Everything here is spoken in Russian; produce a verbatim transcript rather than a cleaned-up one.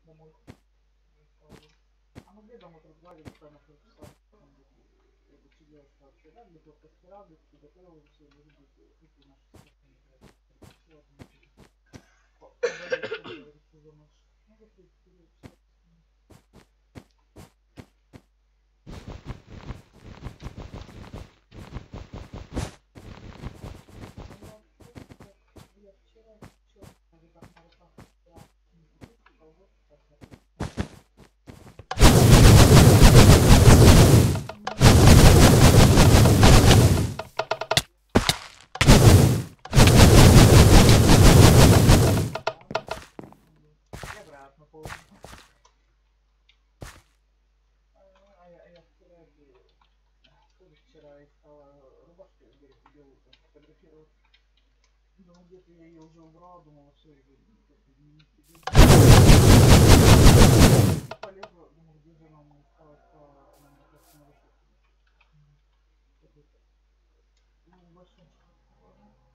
домой. А мы где дома разговаривали, буквально полчаса. Сидела вообще, да, где-то постирал, где-то готовила все, люди, эти наши спортсмены. Ну, закрыть, все. Я вчера, вчера, как на руках, я обратно полностью. А я, я вчера, тоже вчера искала рубашку, белую, фотографировать. Думаю, где-то я ее уже убрала, думала, все, я полезла, думаю, где же она мне осталась по на. Ну, больше